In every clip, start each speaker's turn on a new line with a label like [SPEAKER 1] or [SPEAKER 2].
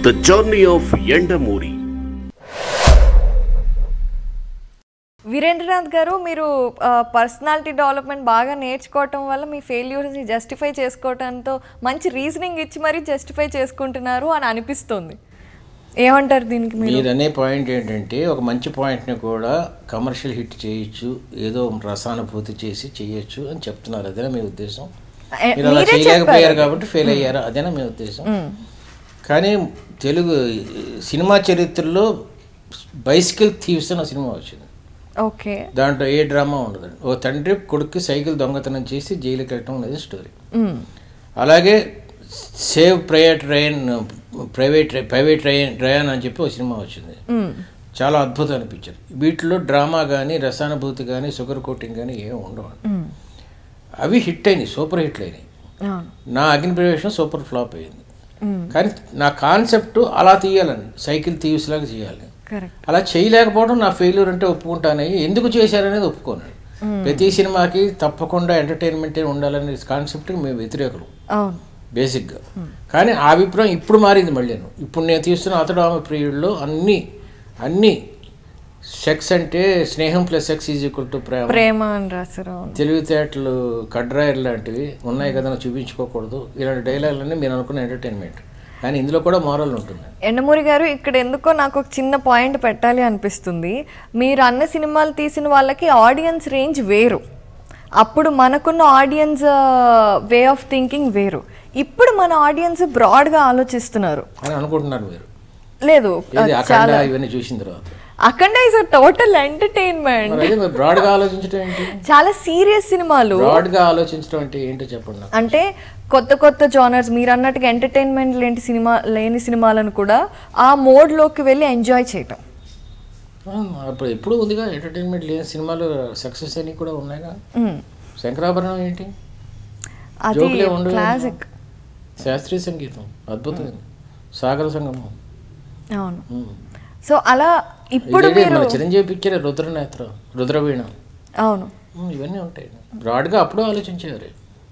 [SPEAKER 1] The Journey of Yandamoori.
[SPEAKER 2] Veerendranath గారు, మీరు personality development బాగా నేర్చుకోవటం వల్ల మీ ఫెయిల్యూర్స్ని జస్టిఫై చేసుకోవడంతో మంచి రీజనింగ్ ఇచ్చి మరీ జస్టిఫై చేసుకుంటున్నారు అని అనిపిస్తుంది. ఏమంటారు దీనికి?
[SPEAKER 3] మీరు అనే పాయింట్ ఏంటంటే, ఒక మంచి పాయింట్ని కూడా కమర్షియల్ హిట్ చేయొచ్చు, ఏదో రసానుభూతి చేసి చేయొచ్చు అని చెప్తున్నారు. అదేనా మీ ఉద్దేశం? మీరు అలా చేయలేకపోయారు కాబట్టి ఫెయిల్ అయ్యారా? అదేనా మీ ఉద్దేశం? కానీ తెలుగు సినిమా చరిత్రలో బైసికల్ థీవ్స్ అనే సినిమా వచ్చింది.
[SPEAKER 2] ఓకే,
[SPEAKER 3] దాంట్లో ఏ డ్రామా ఉండదండి. ఓ తండ్రి కొడుక్కి సైకిల్ దొంగతనం చేసి జైలుకి వెళ్ళటం అనేది స్టోరీ. అలాగే సేవ్ ప్రైవేట్ రయాన్ అని చెప్పి ఒక సినిమా వచ్చింది. చాలా అద్భుతం అనిపించారు. వీటిలో డ్రామా కానీ రసానుభూతి కానీ షుగర్ కోటింగ్ కానీ ఏమి ఉండవు. అవి హిట్ అయినాయి, సూపర్ హిట్లు అయినాయి. నా అగ్ని ప్రవేశం సూపర్ ఫ్లాప్ అయింది. కానీ నా కాన్సెప్ట్ అలా తీయాలని, సైకిల్ థీవ్స్ లాగా చేయాలి. అలా చేయలేకపోవడం నా ఫెయిల్యూర్ అంటే ఒప్పుకుంటాను. ఎందుకు చేశారనేది ఒప్పుకోను. ప్రతి సినిమాకి తప్పకుండా ఎంటర్టైన్మెంట్ ఉండాలనే కాన్సెప్ట్కి మేము వ్యతిరేకులు బేసిక్గా. కానీ ఆ అభిప్రాయం ఇప్పుడు మారింది. మళ్ళీ ఇప్పుడు నేను తీస్తున్న అతడు ఆమె పీరియడ్లో అన్ని సెక్స్ అంటే స్నేహం plus sex is equal to ప్రేమ
[SPEAKER 2] అని రాశారు.
[SPEAKER 3] తెలివితేటలు కడ్రాయర్ లాంటివి ఉన్నాయి కదా, చూపించుకోకూడదు. ఇలాంటి డైలాగులన్నీ మీరు అనుకున్న ఎంటర్టైన్మెంట్. కానీ ఇందులో కూడా మోరల్ ఉంటుంది.
[SPEAKER 2] యండమూరి గారు, ఇక్కడ ఎందుకో నాకు ఒక చిన్న పాయింట్ పెట్టాలి అనిపిస్తుంది. మీరు అన్న సినిమాలు తీసిన వాళ్ళకి ఆడియన్స్ రేంజ్ వేరు. అప్పుడు మనకున్న ఆడియన్స్ వే ఆఫ్ థింకింగ్ వేరు. ఇప్పుడు మన ఆడియన్స్ బ్రాడ్గా ఆలోచిస్తున్నారు
[SPEAKER 3] అని అనుకుంటున్నారు మీరు?
[SPEAKER 2] లేదు,
[SPEAKER 3] ఇవన్నీ చూసిన తర్వాత
[SPEAKER 2] అఖండ ఇస్ టోటల్ ఎంటర్టైన్మెంట్.
[SPEAKER 3] బ్రాడ్గా ఆలోచించడం ఏంటి?
[SPEAKER 2] చాలా సీరియస్ సినిమాలు.
[SPEAKER 3] బ్రాడ్గా ఆలోచించడం అంటే ఏంటో చెప్పండి.
[SPEAKER 2] అంటే కొత్త జానర్స్, మీరు అన్నట్టుగా ఎంటర్టైన్మెంట్ లేని సినిమాలను కూడా ఆ మోడ్లోకి వెళ్ళి ఎంజాయ్ చేయటం.
[SPEAKER 3] అప్పుడు ఎప్పుడు ఉందిగా ఎంటర్టైన్మెంట్ లేని సినిమాలు, సక్సెస్ అని కూడా ఉన్నాయిగా. శంకరాభరణం ఏంటి?
[SPEAKER 2] అది క్లాసిక్
[SPEAKER 3] శాస్త్రీయ సంగీతం, అద్భుతమైన సాగర సంగమం.
[SPEAKER 2] అవును. సో అలా ఇప్పుడు మీరు
[SPEAKER 3] చిరంజీవి పిక్చర్ రుద్రవీణ,
[SPEAKER 2] అవును,
[SPEAKER 3] ఇవన్నీ ఉంటాయి. బ్రాడ్గా అప్పుడు ఆలోచించేవారు.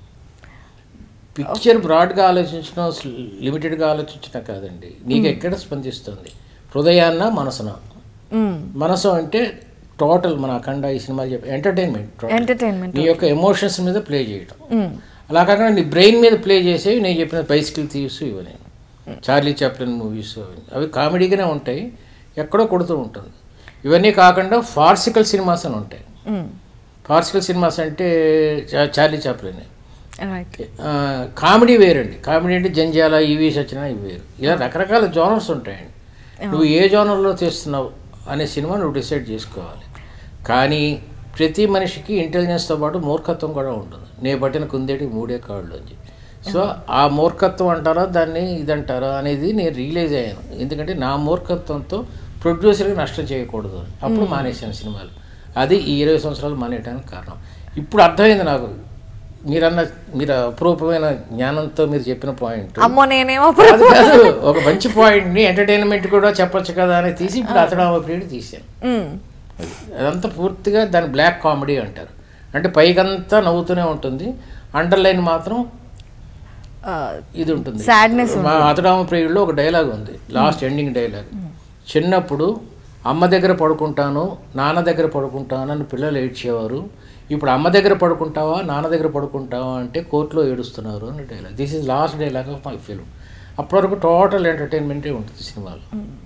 [SPEAKER 3] పిక్చర్ బ్రాడ్గా ఆలోచించడం, లిమిటెడ్గా ఆలోచించడం కాదండి. నీకు ఎక్కడ స్పందిస్తుంది? హృదయాన్న మనసున? మనసు అంటే టోటల్ మన అఖండ ఈ సినిమాలు చెప్పి ఎంటర్టైన్మెంట్, నీ యొక్క ఎమోషన్స్ మీద ప్లే చేయడం. అలా కాకుండా నీ బ్రెయిన్ మీద ప్లే చేసేవి నేను చెప్పిన బైసికల్ థీవ్స్, ఇవన్నీ చార్లీ చాప్లిన్ మూవీస్, అవి కామెడీగానే ఉంటాయి, ఎక్కడో కొడుతూ ఉంటుంది. ఇవన్నీ కాకుండా ఫార్సికల్ సినిమాస్ అని ఉంటాయి. ఫార్సికల్ సినిమాస్ అంటే చార్లీ చాప్లిన్. కామెడీ వేరండి. కామెడీ అంటే జంజాల, ఈవీ సచిన, ఇవి వేరు. ఇలా రకరకాల జోనర్స్ ఉంటాయండి. నువ్వు ఏ జోనర్లో తీస్తున్నావు అనే సినిమా నువ్వు డిసైడ్ చేసుకోవాలి. కానీ ప్రతి మనిషికి ఇంటెలిజెన్స్తో పాటు మూర్ఖత్వం కూడా ఉంటుంది. నేను పట్టిన కుందేటికి 3 కాళ్ళు అని చెప్పి. సో ఆ మూర్ఖత్వం అంటారా దాన్ని, ఇదంటారా అనేది నేను రియలైజ్ అయ్యాను. ఎందుకంటే నా మూర్ఖత్వంతో ప్రొడ్యూసర్కి నష్టం చేయకూడదు. అప్పుడు మానేశాను సినిమాలు. అది ఈ 20 సంవత్సరాలు మానేయడానికి కారణం. ఇప్పుడు అర్థమైంది నాకు. మీరు అపరూపమైన జ్ఞానంతో మీరు చెప్పిన పాయింట్, ఒక మంచి పాయింట్ని ఎంటర్టైన్మెంట్ కూడా చెప్పచ్చు కదా అని తీసి ఇప్పుడు అతడు పీరియడ్ తీశాను. అదంతా పూర్తిగా దాని బ్లాక్ కామెడీ అంటారు. అంటే పైకంతా నవ్వుతూనే ఉంటుంది, అండర్లైన్ మాత్రం ఇది ఉంటుంది. మా అతడామ ప్రియుల్లో ఒక డైలాగ్ ఉంది, లాస్ట్ ఎండింగ్ డైలాగ్. చిన్నప్పుడు అమ్మ దగ్గర పడుకుంటాను, నాన్న దగ్గర పడుకుంటాను అని పిల్లలు ఏడ్చేవారు. ఇప్పుడు అమ్మ దగ్గర పడుకుంటావా, నాన్న దగ్గర పడుకుంటావా అంటే కోర్టులో ఏడుస్తున్నారు అని dialogue. This is last dialogue of my film. అప్పటి వరకు టోటల్ ఎంటర్టైన్మెంటే ఉంటుంది సినిమాలు.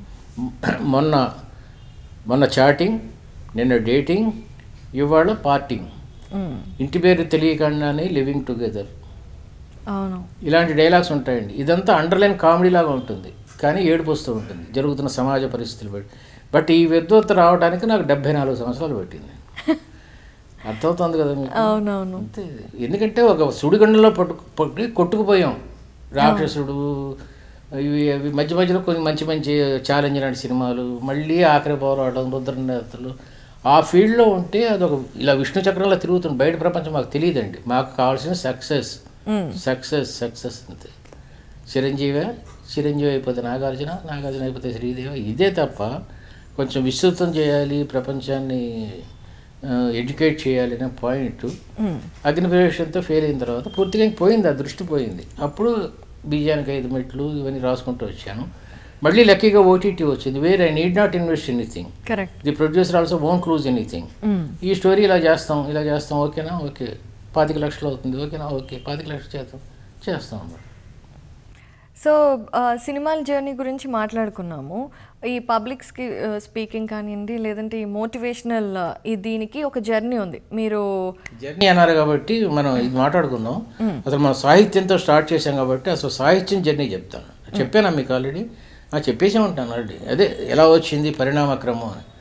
[SPEAKER 3] మొన్న చాటింగ్, నిన్న డేటింగ్, ఇవాళ పార్టింగ్, ఇంటి పేరు తెలియకుండానే లివింగ్ టుగెదర్, ఇలాంటి డైలాగ్స్ ఉంటాయండి. ఇదంతా అండర్లైన్ కామెడీ లాగా ఉంటుంది, కానీ ఏడుపు వస్తూ ఉంటుంది జరుగుతున్న సమాజ పరిస్థితులు బట్టి. బట్ ఈ విద్వత్తు రావడానికి నాకు 74 సంవత్సరాలు పట్టింది. అర్థమవుతుంది కదా మీకు? అంతే. ఎందుకంటే ఒక సుడిగండలో పట్టుకుపోయి కొట్టుకుపోయాం. రాక్షసుడు, ఇవి మధ్యలో కొన్ని మంచి ఛాలెంజ్ లాంటి సినిమాలు, మళ్ళీ ఆఖరి పోరాటం, రుద్రనాథులు, ఆ ఫీల్డ్లో ఉంటే అదొక ఇలా విష్ణు చక్రంలో తిరుగుతుంది. బయట ప్రపంచం మాకు తెలియదండి. మాకు కావాల్సిన సక్సెస్ అంతే. చిరంజీవి అయిపోతే నాగార్జున అయిపోతే శ్రీదేవి, ఇదే తప్ప కొంచెం విస్తృతం చేయాలి, ప్రపంచాన్ని ఎడ్యుకేట్ చేయాలి అనే పాయింట్ అగ్ని ప్రవేశంతో ఫెయిల్ అయిన తర్వాత పూర్తిగా పోయింది, ఆ దృష్టి పోయింది. అప్పుడు బీజానికి 5 మెట్లు ఇవన్నీ రాసుకుంటూ వచ్చాను. మళ్ళీ లక్కీగా ఓటీటీ వచ్చింది, where I need not invest anything, the producer also won't lose anything. ఈ స్టోరీ ఇలా చేస్తాం ఓకేనా, ఓకే 25 లక్షలు అవుతుంది, ఓకేనా, ఓకే 25 లక్షలు చేస్తాం.
[SPEAKER 2] సో సినిమాల జర్నీ గురించి మాట్లాడుకున్నాము. ఈ పబ్లిక్ స్పీకింగ్ కానివ్వండి, లేదంటే ఈ మోటివేషనల్ దీనికి ఒక జర్నీ ఉంది. మీరు
[SPEAKER 3] జర్నీ అన్నారు కాబట్టి మనం ఇది మాట్లాడుకుందాం. అసలు మనం సాహిత్యంతో స్టార్ట్ చేసాం కాబట్టి అసలు సాహిత్యం జర్నీ చెప్తాను. చెప్పానా మీకు ఆల్రెడీ? చెప్పేసే ఉంటాను ఆల్రెడీ. అదే ఎలా వచ్చింది పరిణామక్రమం అని.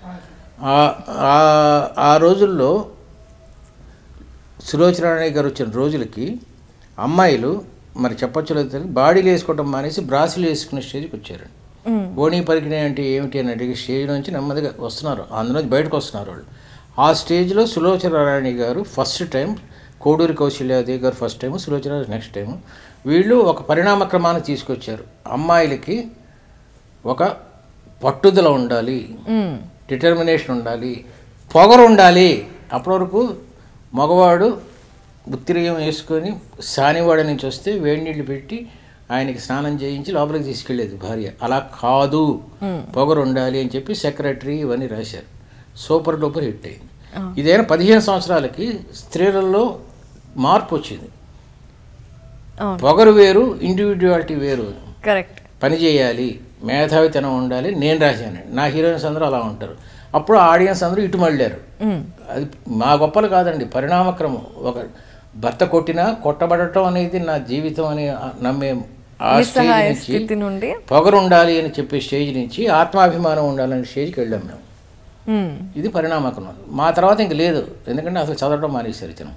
[SPEAKER 3] ఆ రోజుల్లో సులోచనారాయణ గారు వచ్చిన రోజులకి అమ్మాయిలు మరి చెప్పొచ్చు లేదు, బాడీలు వేసుకోవడం మానేసి బ్రాసులు వేసుకునే స్టేజ్కి వచ్చారండి. ఓణీ పరికిణే అంటే ఏమిటి అని అడిగే స్టేజ్ నుంచి నెమ్మదిగా వస్తున్నారు, అందులోంచి బయటకు వస్తున్నారు వాళ్ళు. ఆ స్టేజ్లో సులోచనారాయణ గారు first time, Koduri Kausalyadevi garu first time, Sulochana next time. వీళ్ళు ఒక పరిణామక్రమాన్ని తీసుకొచ్చారు. అమ్మాయిలకి ఒక పట్టుదల ఉండాలి, డిటర్మినేషన్ ఉండాలి, పొగరు ఉండాలి. అప్పటి వరకు మగవాడు ఉత్తిరియం వేసుకొని సానివాడ నుంచి వస్తే వేడి నీళ్ళు పెట్టి ఆయనకి స్నానం చేయించి లోపలికి తీసుకెళ్ళేది భార్య. అలా కాదు, పొగరు ఉండాలి అని చెప్పి సెక్రటరీ ఇవన్నీ రాశారు. సూపర్ డూపర్ హిట్ అయింది. ఇదైనా 15 సంవత్సరాలకి స్త్రీలలో మార్పు వచ్చింది. పొగరు వేరు, ఇండివిజువాలిటీ వేరు.
[SPEAKER 2] కరెక్ట్.
[SPEAKER 3] పని చేయాలి, మేధావితనం ఉండాలి. నేను రాశాను, నా హీరోయిన్స్ అందరూ అలా ఉంటారు. అప్పుడు ఆడియన్స్ అందరూ ఇటు మళ్ళారు. అది మా గొప్పలు కాదండి, పరిణామక్రమం. ఒక భర్త కొట్టినా కొట్టబడటం అనేది నా జీవితం అని నమ్మే ఆ స్టేజ్ నుంచి, పొగరు ఉండాలి అని చెప్పే స్టేజ్ నుంచి ఆత్మాభిమానం ఉండాలనే స్టేజ్కి వెళ్ళాం మేము. ఇది పరిణామక్రమం. మా తర్వాత ఇంక లేదు, ఎందుకంటే అసలు చదవడం మానేశారు ఇతను.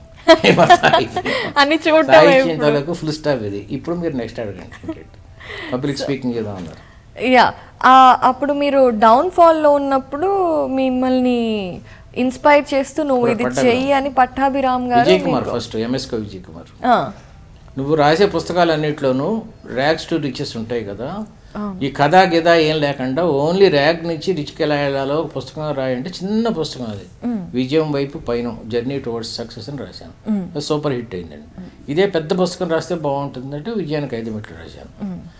[SPEAKER 3] సాహిత్యంతో ఫుల్ స్టాప్ ఇది. ఇప్పుడు మీరు నెక్స్ట్ అడగండి, పబ్లిక్ స్పీకింగ్ ఏదో అన్నారు.
[SPEAKER 2] యా, అప్పుడు మీరు డౌన్ఫాల్లో ఉన్నప్పుడు మిమ్మల్ని ఇన్స్పైర్ చేస్తూ నువ్వు ఇది చెయ్యి అని పట్టాభిరామ్ గారు,
[SPEAKER 3] విజయ్ కుమార్ ఫస్ట్, ఎంఎస్కే విజయ్ కుమార్, నువ్వు రాసే పుస్తకాలన్నింటిలోనూ ర్యాగ్స్ టు రిచెస్ ఉంటాయి కదా, ఈ కథ గిద ఏం లేకుండా ఓన్లీ ర్యాగ్ నుంచి రిచ్కి ఎలా వెళ్ళాలో ఒక పుస్తకం రాయంటే చిన్న పుస్తకం అది, విజయం వైపు పైన జర్నీ టువర్డ్స్ సక్సెస్ అని రాశాను. అది సూపర్ హిట్ అయిందండి. ఇదే పెద్ద పుస్తకం రాస్తే బాగుంటుందంటే విజయానికి 5 మెట్లు రాశాను.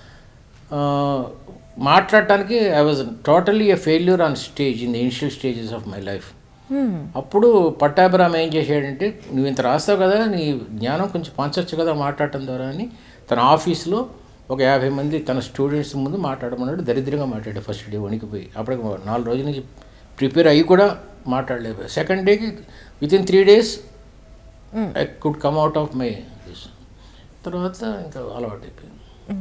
[SPEAKER 3] మాట్లాడటానికి I was totally a failure on stage in the initial stages of my life. అప్పుడు పట్టాభిరామ్ ఏం చేశాడంటే, నువ్వు ఇంత రాస్తావు కదా, నీ జ్ఞానం కొంచెం పంచవచ్చు కదా మాట్లాడటం ద్వారా అని తన ఆఫీస్లో ఒక 50 మంది తన స్టూడెంట్స్ ముందు మాట్లాడమన్నాడు. దరిద్రంగా మాట్లాడాడు. ఫస్ట్ డే వణికిపోయి, అప్పటికి 4 రోజుల నుంచి ప్రిపేర్ అయ్యి కూడా మాట్లాడలేదు. సెకండ్ డేకి within 3 days I could come out of my this. తర్వాత ఇంకా అలవాటు అయిపోయింది.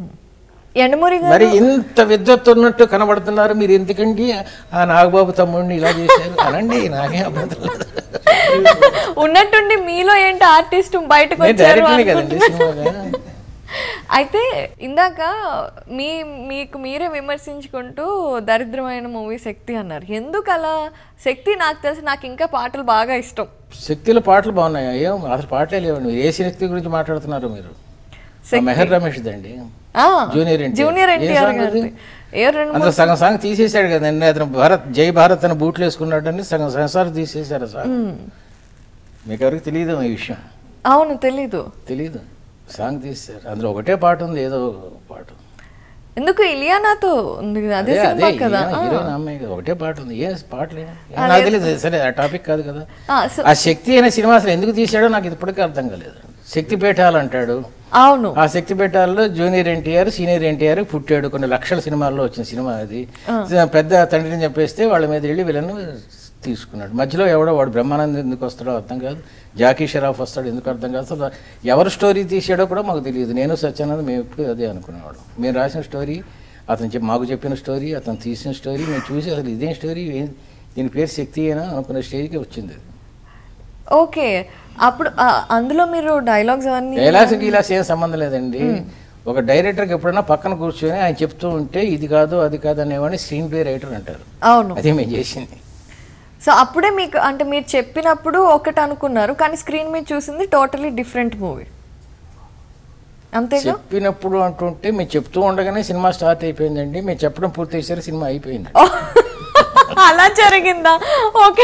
[SPEAKER 3] మరి ఇంత విద్వత్తు ఉన్నట్టు కనబడుతున్నారు మీరు, ఎందుకండి ఆ నాగబాబు తమ్ముడిని ఇలా చేశారు అనండి, నాకే అభ్యంతరం లేదు.
[SPEAKER 2] ఉన్నట్టుండి మీలో ఏంటి ఆర్టిస్ట్ బయటకు వచ్చారు
[SPEAKER 3] కదండి సినిమాగా.
[SPEAKER 2] అయితే ఇందాక మీకు మీరే విమర్శించుకుంటూ దరిద్రమైన మూవీ శక్తి అన్నారు. ఎందుకు అలా? శక్తి నాకు తెలిసి నాకు ఇంకా పాటలు బాగా ఇష్టం.
[SPEAKER 3] శక్తిలో పాటలు బాగున్నాయి. ఏం అసలు పాటలే లేవండి. ఏ శక్తి గురించి మాట్లాడుతున్నారు మీరు? మెహర్ రమేష్ దండి,
[SPEAKER 2] జూనియర్ ఎన్టీఆర్
[SPEAKER 3] అంత సగం సాంగ్ తీసేశాడు కదండి. అతను జై భారత్ అని బూట్లు వేసుకున్నాడని సగం సంసారం తీసేశారు సాంగ్. మీకు ఎవరికి తెలియదు ఈ విషయం?
[SPEAKER 2] అవును, తెలీదు.
[SPEAKER 3] సాంగ్ తీసేశారు. అందులో ఒకటే పాట ఉంది, ఏదో పాట.
[SPEAKER 2] ఎందుకు ఇలియానాతో ఉంది అదే కదా,
[SPEAKER 3] హీరోయిన్ అమ్మాయి కదా, ఒకటే పాట ఉంది. ఏ పాటలు నాకు తెలియదు. సరే, ఆ టాపిక్ కాదు కదా. ఆ శక్తి అనే సినిమా అసలు ఎందుకు తీసాడో నాకు ఇప్పటికీ అర్థం కాలేదు. శక్తి పీఠాలు అంటాడు.
[SPEAKER 2] అవును,
[SPEAKER 3] ఆ శక్తి పీఠాల్లో జూనియర్ ఎన్టీఆర్, సీనియర్ ఎన్టీఆర్ పుట్టాడు. కొన్ని లక్షల సినిమాల్లో వచ్చిన సినిమా అది. పెద్ద తండ్రిని చెప్పేస్తే వాళ్ళ మీద వెళ్ళి వీళ్ళను తీసుకున్నాడు. మధ్యలో ఎవడో వాడు బ్రహ్మానందం ఎందుకు వస్తాడో అర్థం కాదు, జాకీ షరాఫ్ వస్తాడు ఎందుకు అర్థం కాదు. అసలు ఎవరు స్టోరీ తీసాడో కూడా మాకు తెలియదు. నేను సత్యానంద్ మేము ఎప్పుడు అదే అనుకునేవాడు. మేము రాసిన స్టోరీ, అతను మాకు చెప్పిన స్టోరీ, అతను తీసిన స్టోరీ మేము చూసి అసలు ఇదేం స్టోరీ, దీని పేరు శక్తి అయినా అనుకునే స్టేజ్కి వచ్చింది.
[SPEAKER 2] ఓకే, అప్పుడు అందులో మీరు డైలాగ్స్
[SPEAKER 3] గీలాగ్స్ ఏం సంబంధం లేదండి. ఒక డైరెక్టర్కి ఎప్పుడైనా పక్కన కూర్చొని ఆయన చెప్తూ ఉంటే ఇది కాదు అది కాదు అనేవాడిని స్క్రీన్ ప్లే రైటర్ అంటారు.
[SPEAKER 2] అవును,
[SPEAKER 3] అదే మేము చేసింది.
[SPEAKER 2] సో అప్పుడే మీకు అంటే మీరు చెప్పినప్పుడు ఒకటి అనుకున్నారు, కానీ స్క్రీన్ మీద చూసింది టోటలీ డిఫరెంట్ మూవీ. అంతే
[SPEAKER 3] చెప్పినప్పుడు అంటుంటే మేము చెప్తూ ఉండగానే సినిమా స్టార్ట్ అయిపోయిందండి. మేము చెప్పడం పూర్తి చేశారు, సినిమా అయిపోయింది.
[SPEAKER 2] అలా జరిగిందా? ఓకే.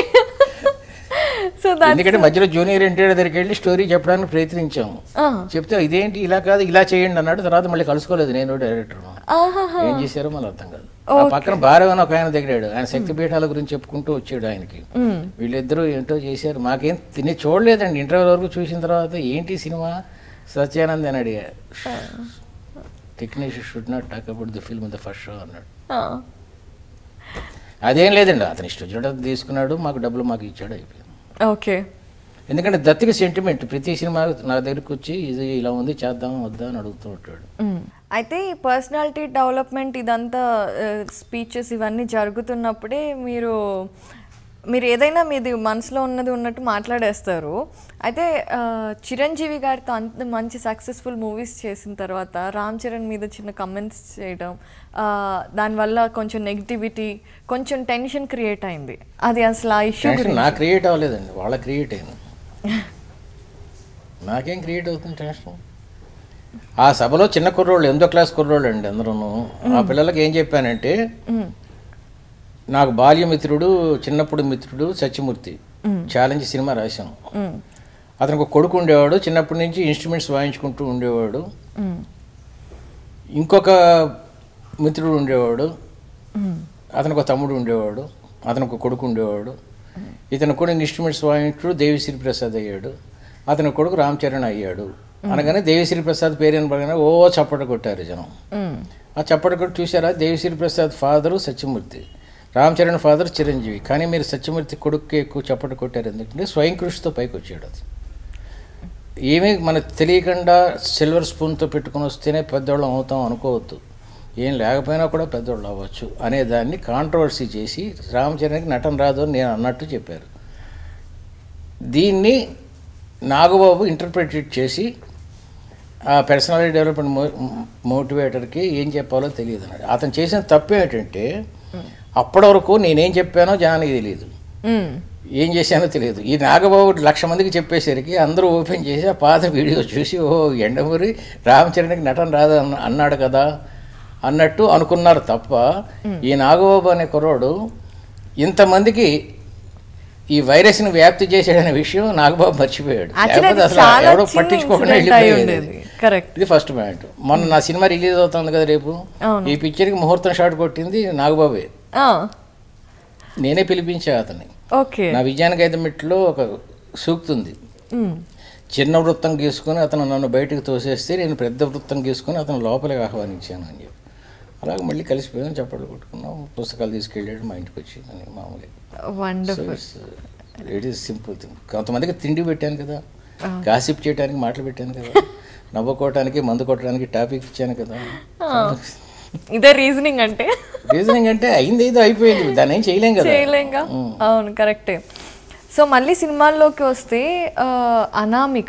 [SPEAKER 2] సో
[SPEAKER 3] ఎందుకంటే మధ్యలో జూనియర్ ఎన్టీఆర్ దగ్గరికి వెళ్ళి స్టోరీ చెప్పడానికి ప్రయత్నించాము. చెప్తే ఇదేంటి ఇలా కాదు ఇలా చేయండి అన్నాడు. తర్వాత మళ్ళీ కలుసుకోలేదు నేను డైరెక్టర్. ఏం చేశారో మళ్ళీ అర్థం కాదు. ఆ పక్కన భార్య అని ఒక ఆయన దిగాడు, ఆయన శక్తిపీఠాల గురించి చెప్పుకుంటూ వచ్చాడు ఆయనకి. వీళ్ళిద్దరూ ఏంటో చేశారు, మాకేం తిని చూడలేదండి. ఇంటర్వ్యూ వరకు చూసిన తర్వాత ఏంటి సినిమా సత్యానంద్ అని అడిగా. Technician should not talk about the film in the first show అన్నాడు. అదేం లేదండి, అతను ఇష్టం చూడటం తీసుకున్నాడు, మాకు డబ్బులు మాకు ఇచ్చాడు, అయిపోయింది.
[SPEAKER 2] ఓకే.
[SPEAKER 3] ఎందుకంటే దత్తికి సెంటిమెంట్, ప్రతి సినిమా నా దగ్గరికి వచ్చి ఇది ఇలా ఉంది చేద్దాం వద్దా అని అడుగుతూ ఉంటాడు.
[SPEAKER 2] అయితే ఈ పర్సనాలిటీ డెవలప్మెంట్ ఇదంతా స్పీచెస్ ఇవన్నీ జరుగుతున్నప్పుడే మీరు ఏదైనా మీది మనసులో ఉన్నది ఉన్నట్టు మాట్లాడేస్తారు. అయితే చిరంజీవి గారితో అంత మంచి సక్సెస్ఫుల్ మూవీస్ చేసిన తర్వాత రామ్ చరణ్ మీద చిన్న కమెంట్స్ చేయడం, దానివల్ల కొంచెం నెగిటివిటీ, కొంచెం టెన్షన్ క్రియేట్ అయింది. అది అసలు ఆ ఇష్యూ
[SPEAKER 3] నా క్రియేట్ అవ్వలేదండి, వాళ్ళ క్రియేట్ అయింది. నాకేం క్రియేట్ అవుతుంది టెన్షన్? ఆ సభలో చిన్న కుర్రోళ్ళు, 8వ క్లాస్ కుర్రోళ్ళు అండి అందరూ. ఆ పిల్లలకి ఏం చెప్పానంటే, నాకు బాల్యమిత్రుడు, చిన్నప్పుడు మిత్రుడు సత్యమూర్తి ఛాలెంజ్ సినిమా రాశాం. అతనికి ఒక కొడుకు ఉండేవాడు, చిన్నప్పటి నుంచి ఇన్స్ట్రుమెంట్స్ వాయించుకుంటూ ఉండేవాడు. ఇంకొక మిత్రుడు ఉండేవాడు, అతనికి ఒక తమ్ముడు ఉండేవాడు, అతనికి ఒక కొడుకు ఉండేవాడు. ఇతను కూడా ఇన్స్ట్రుమెంట్స్ వాయించుడు దేవిశ్రీ ప్రసాద్ అయ్యాడు. అతని కొడుకు రామ్ చరణ్ అయ్యాడు. అనగానే దేవిశ్రీ ప్రసాద్ పేరు పడగానే ఓ చప్పట కొట్టారు జనం. ఆ చప్పట కొట్టి చూసారా, దేవిశ్రీ ప్రసాద్ ఫాదరు సత్యమూర్తి, రామ్ చరణ్ ఫాదర్ చిరంజీవి, కానీ మీరు సత్యమూర్తి కొడుక్కి ఎక్కువ చప్పట కొట్టారు. ఎందుకంటే స్వయం కృషితో పైకి వచ్చాడు. అది ఏమీ మనకు తెలియకుండా సిల్వర్ స్పూన్తో పెట్టుకుని వస్తేనే పెద్దవాళ్ళం అవుతాం అనుకోవద్దు, ఏం లేకపోయినా కూడా పెద్దవాళ్ళు అవ్వచ్చు అనే దాన్ని కాంట్రవర్సీ చేసి రామ్ చరణ్కి నటన రాదు అని నేను అన్నట్టు చెప్పారు. దీన్ని నాగబాబు ఇంటర్ప్రిటేట్ చేసి ఆ పర్సనాలిటీ డెవలప్మెంట్ మోటివేటర్కి ఏం చెప్పాలో తెలియదు అన్నాడు. అతను చేసిన తప్పు ఏంటంటే, అప్పటి వరకు నేనేం చెప్పానో జనానికి తెలియదు, ఏం చేశానో తెలియదు. ఈ నాగబాబు 1,00,000 మందికి చెప్పేసరికి అందరూ ఓపెన్ చేసి ఆ పాత వీడియో చూసి ఓ యండమూరి రామ్ చరణ్కి నటన రాదు అన్నాడు కదా అన్నట్టు అనుకున్నారు తప్ప, ఈ నాగబాబు అనే కుర్రోడు ఇంతమందికి ఈ వైరస్ని వ్యాప్తి చేసాడనే విషయం నాగబాబు మర్చిపోయాడు. లేకపోతే అసలు ఎవడో పట్టించుకోకుండా వెళ్ళిపోయేది. ఇది ఫస్ట్ పాయింట్. మొన్న నా సినిమా రిలీజ్ అవుతుంది కదా రేపు, ఈ పిక్చర్కి ముహూర్తం షాట్ కొట్టింది నాగబాబే. నేనే పిలిపించా అతన్ని. నా విజయానికి మెట్లో ఒక సూక్తుంది, చిన్న వృత్తం గీసుకొని అతను నన్ను బయటకు తోసేస్తే నేను పెద్ద వృత్తం గీసుకొని అతను లోపలికి ఆహ్వానించాను అని చెప్పి, అలాగే మళ్ళీ కలిసిపోయాం, చప్పట్లు కొట్టుకున్నాం, పుస్తకాలు తీసుకెళ్ళాడు మా ఇంటికి వచ్చి అని మామూలుగా. It is simple thing. కొంతమందికి తిండి పెట్టాను కదా, గాసిప్ చేయడానికి మాటలు పెట్టాను కదా, నవ్వుకోవటానికి మందు కొట్టడానికి టాపిక్ ఇచ్చాను కదా.
[SPEAKER 2] ఇదే రీజనింగ్ అంటే,
[SPEAKER 3] రీజనింగ్ అంటే అయింది ఏదో అయిపోయింది, దాన్ని ఏం చేయలేం కదా.
[SPEAKER 2] అవును, కరెక్టే. సో మళ్ళీ సినిమాల్లోకి వస్తే అనామిక,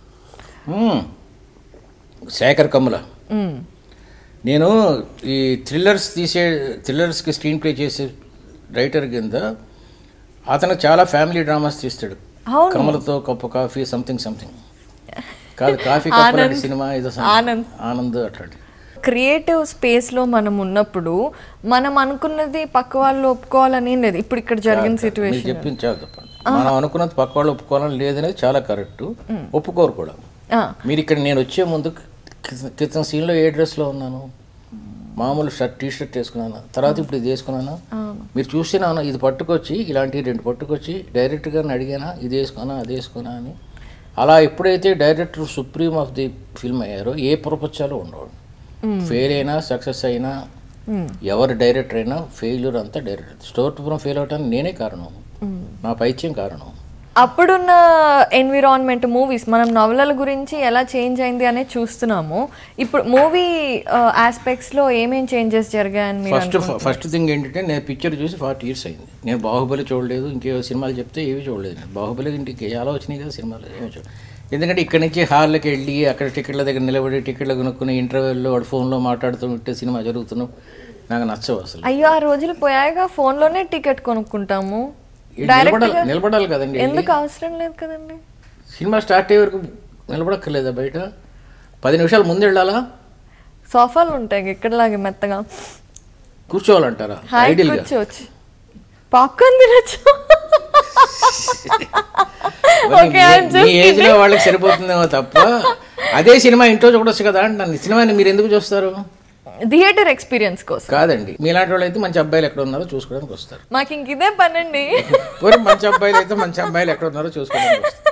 [SPEAKER 3] శేఖర్ కమ్ముల, నేను ఈ థ్రిల్లర్స్కి స్క్రీన్ ప్లే చేసే రైటర్ కింద అతను చాలా ఫ్యామిలీ డ్రామాస్ తీస్తాడు. కమలతో కప్పు కాఫీ సంథింగ్ కాదు, కాఫీ కప్పు సినిమా ఏదో ఆనంద్ అట్లాంటి.
[SPEAKER 2] క్రియేటివ్ స్పేస్లో మనం ఉన్నప్పుడు మనం అనుకున్నది పక్క వాళ్ళు ఒప్పుకోవాలని లేదు. ఇప్పుడు ఇక్కడ జరిగిన సిచ్యువేషన్
[SPEAKER 3] చెప్పింది చాలా తప్పండి. మనం అనుకున్నది పక్క వాళ్ళు ఒప్పుకోవాలని లేదనేది చాలా కరెక్ట్, ఒప్పుకోరు కూడా. మీరు ఇక్కడ నేను వచ్చే ముందు క్రితం సీన్లో ఏ డ్రెస్లో ఉన్నాను, మామూలు టీ షర్ట్ వేసుకున్నాను, తర్వాత ఇప్పుడు ఇది వేసుకున్నాను. మీరు చూసినా ఇది పట్టుకొచ్చి ఇలాంటి 2 పట్టుకొచ్చి డైరెక్టర్ గారిని అడిగానా ఇది వేసుకున్నా అది వేసుకున్నా అని. అలా ఎప్పుడైతే director supreme of the film అయ్యారో ఏ ప్రపంచాలు ఉండవు. ఫెయిల్ అయినా సక్సెస్ అయినా ఎవరు డైరెక్టర్ అయినా ఫెయిల్యూర్ అంతా డైరెక్టర్. స్టోర్పురం ఫెయిల్ అవటానికి నేనే కారణం, నా పైత్యం కారణం.
[SPEAKER 2] అప్పుడున్న ఎన్విరాన్మెంట్ మూవీస్ మనం నవలల గురించి ఎలా చేంజ్ అయింది అనేది చూస్తున్నాము. ఇప్పుడు మూవీ ఆస్పెక్ట్స్లో ఏమేం చేంజెస్ జరిగాయని
[SPEAKER 3] ఫస్ట్ థింగ్ ఏంటంటే, నేను పిక్చర్ చూసి 40 years అయింది. నేను బాహుబలి చూడలేదు, ఇంకేవో సినిమాలు చెప్తే ఏవి చూడలేదు. నేను బాహుబలి ఇంటికి చాలా వచ్చినాయి కదా సినిమాలు, ఏమో చూడలేదు. ఎందుకంటే ఇక్కడి నుంచి హాల్కి వెళ్ళి అక్కడ టికెట్ల దగ్గర నిలబడి టికెట్లు కొనుక్కుని ఇంటర్వెల్లో వాడు ఫోన్లో మాట్లాడుతుంటే సినిమా జరుగుతున్నాం నాకు నచ్చవు అసలు.
[SPEAKER 2] అయ్యో, ఆ రోజులు పోయాక ఫోన్లోనే టికెట్ కొనుక్కుంటాము,
[SPEAKER 3] నిలబడాలి కదండి.
[SPEAKER 2] ఎందుకు అవసరం లేదు కదండి,
[SPEAKER 3] సినిమా స్టార్ట్ అయ్యే వరకు నిలబడక్కర్లేదా? బయట 10 నిమిషాలు ముందు వెళ్ళాలా?
[SPEAKER 2] సోఫాలు ఉంటాయి ఇక్కడలాగే మెత్తగా
[SPEAKER 3] కూర్చోవాలంటారా?
[SPEAKER 2] కూర్చోవచ్చు, పాప్కార్న్ తినచ్చు.
[SPEAKER 3] మీ ఏజ్ లో వాళ్ళకి సరిపోతుందేమో తప్ప అదే సినిమా ఇంట్లో చూడొచ్చు కదా అంటాను. సినిమాని మీరు ఎందుకు చూస్తారు?
[SPEAKER 2] థియేటర్ ఎక్స్పీరియన్స్ కోసం
[SPEAKER 3] కాదండి. మీలాంటి వాళ్ళు అయితే మంచి అబ్బాయిలు ఎక్కడ ఉన్నారో చూసుకోవడానికి వస్తారు.
[SPEAKER 2] మాకు ఇంక ఇదే పనండి.
[SPEAKER 3] మంచి అబ్బాయిలు అయితే మంచి అబ్బాయిలు ఎక్కడ ఉన్నారో చూసుకోవడానికి వస్తారు.